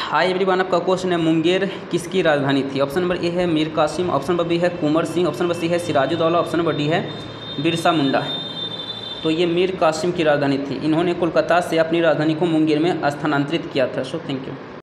Hi everyone, आपका question है मुंगेर किसकी राजधानी थी। ऑप्शन नंबर ए है Mir Qasim, option number B है Kunwar Singh, option number C है सिराजुद्दौला, ऑप्शन नंबर डी है बिरसा मुंडा। तो ये मीर कासिम की राजधानी थी। इन्होंने कोलकाता से अपनी राजधानी को मुंगेर में स्थानांतरित किया था। So thank you.